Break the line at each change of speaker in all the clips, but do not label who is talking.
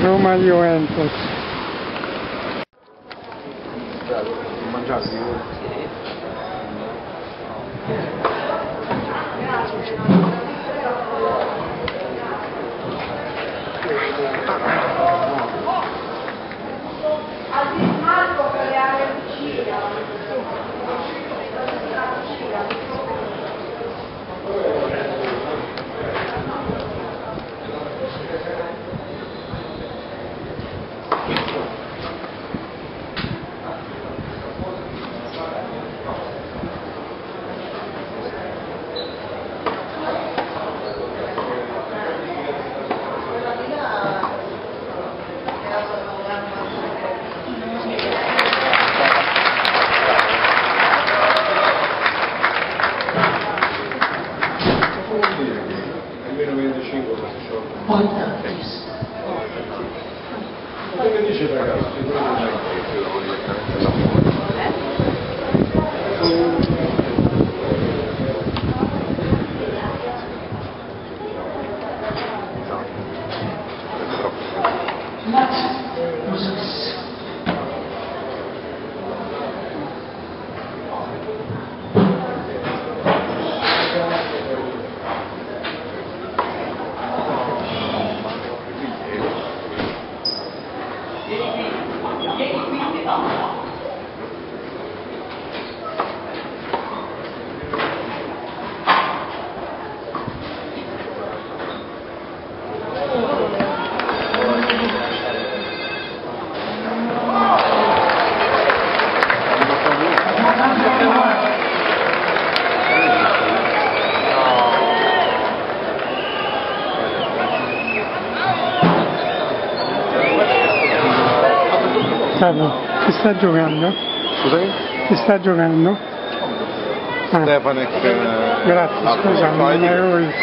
Roma-Juventus.
Che dice ragazzi?
Carlo, chi sta giocando?
Scusami?
Chi sta giocando?
Stefanek.
Grazie, scusa, non avevo visto.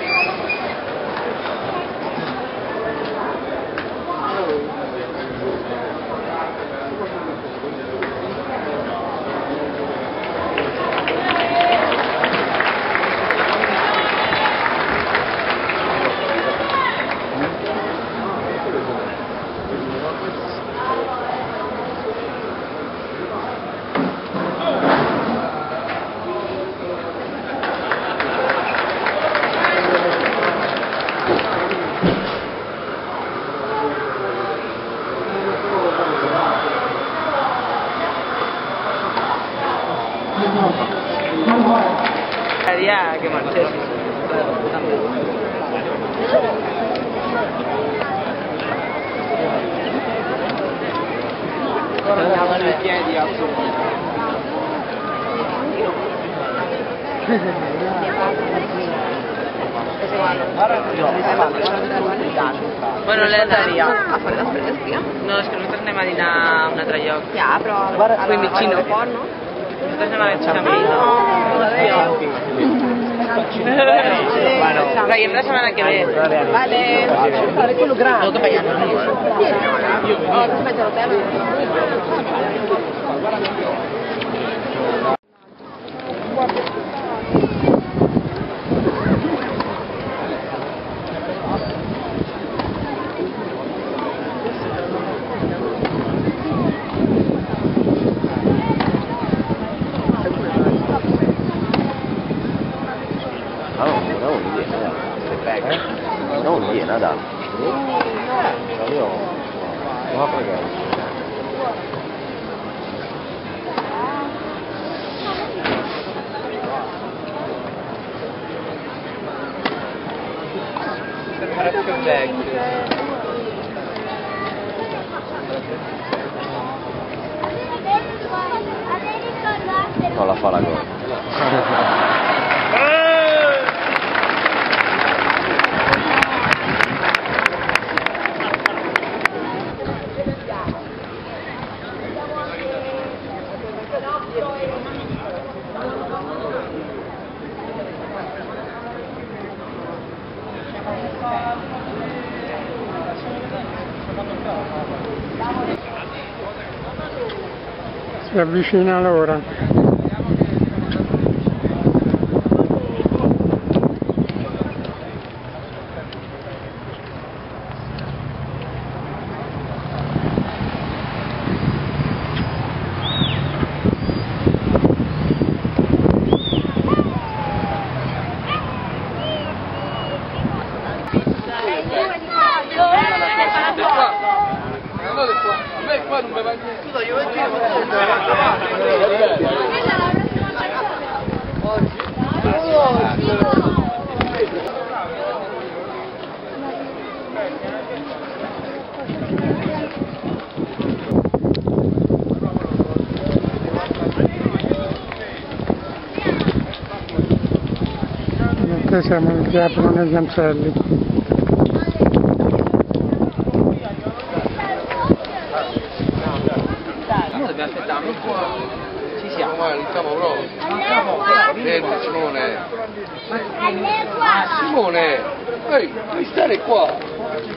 Che Marcelli andavano i piedi Bueno, le daria a fare la spesa? No, és que nosaltres anem a dinar a un altre lloc. Ja, però a l'aeroport, no? Nosaltres anem a veure Xampí. Veiem la setmana que ve. Vale. Fare quello grande. Molto pagano. Oh, ti aspetta l'hotel.
Non viene da. Io non ho pagato. Non la fa la cosa.
Si avvicina l'ora. Mentre siamo in via Bruno Giancelli.
Dobbiamo aspettare un po'. Ci siamo.
Non siamo proprio. Fermi Simone. Simone, ehi, devi stare qua.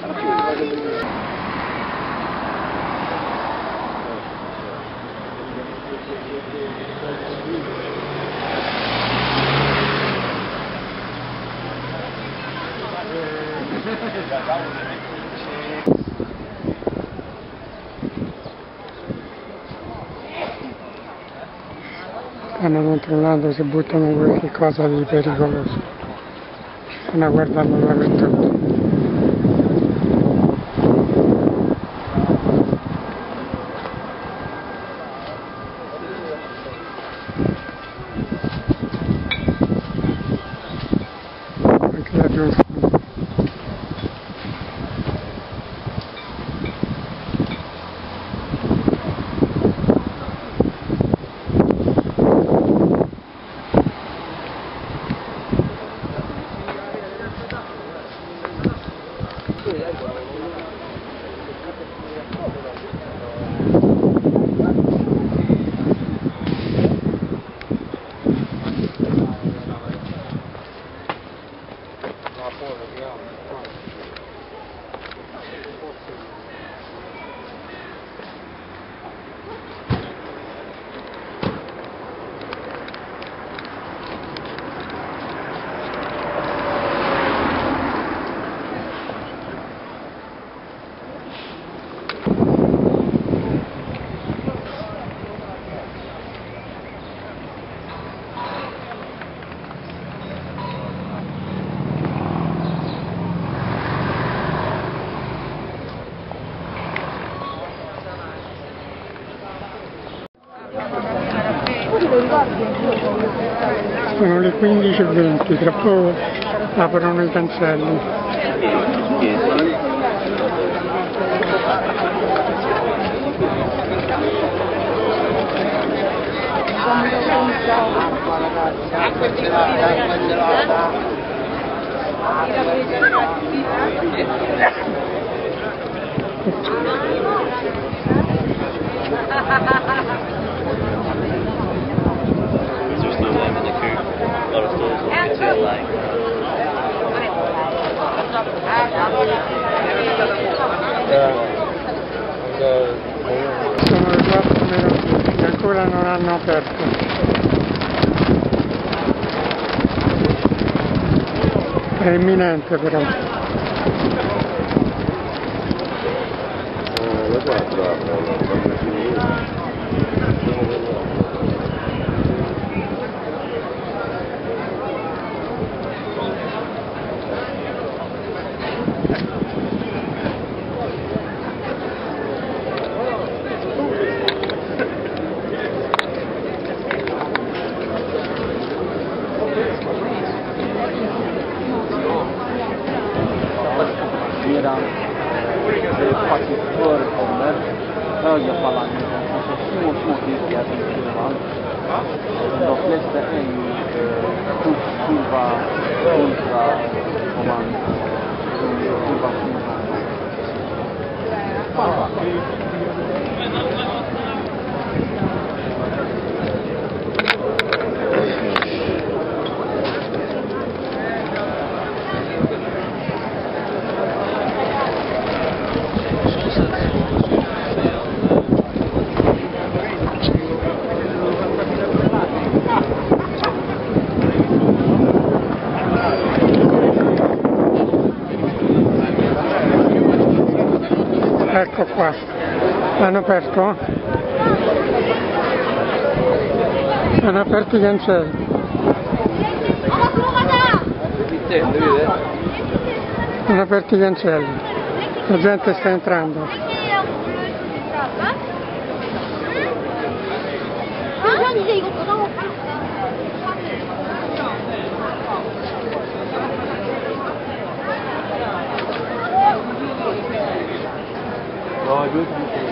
Stanno controllando se buttano qualche cosa di pericoloso. Stanno guardando la vettura. Anche la giusta. Sono le 15:20, tra poco aprono i cancelli. Sono le 4:10, ancora non hanno aperto. È imminente però.
Le 4 aprono, faktiskt förekommer högerfalangen, alltså små tydliga intervall. De flesta är ju kurva, ultra, om man kurva.
Ecco qua, hanno aperto? Hanno aperto i cancelli. Hanno aperto i cancelli, la gente sta entrando.
이제 이거 보자고.
와, 이거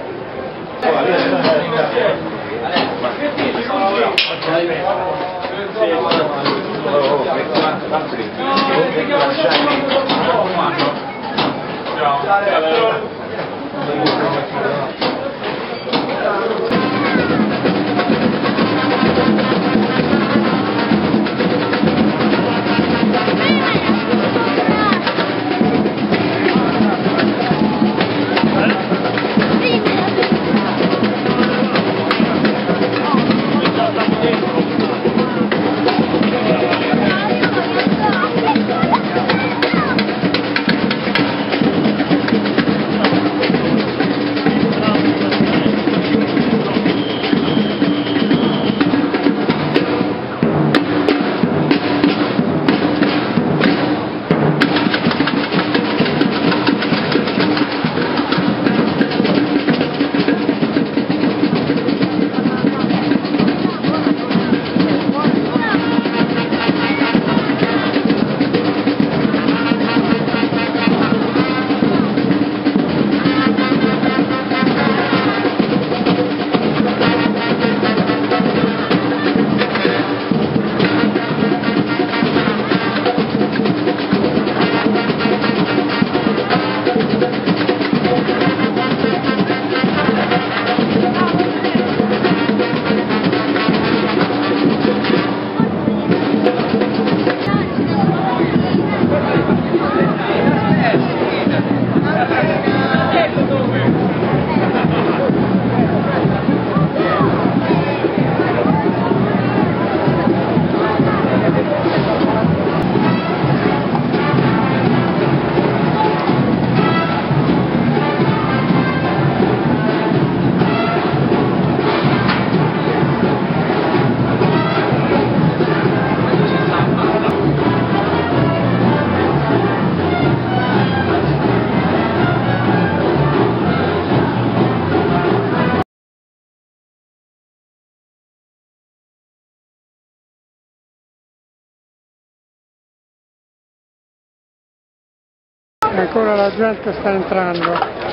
Ancora la gente sta entrando.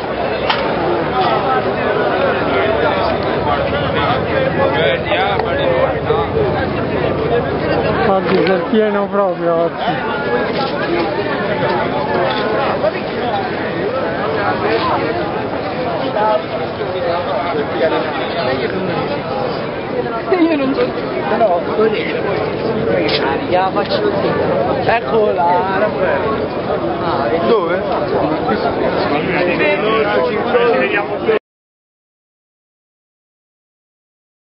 Oggi c'è il pieno proprio oggi.
Io non so. No, così. La faccio così. Eccola, Raffaele.
Dove?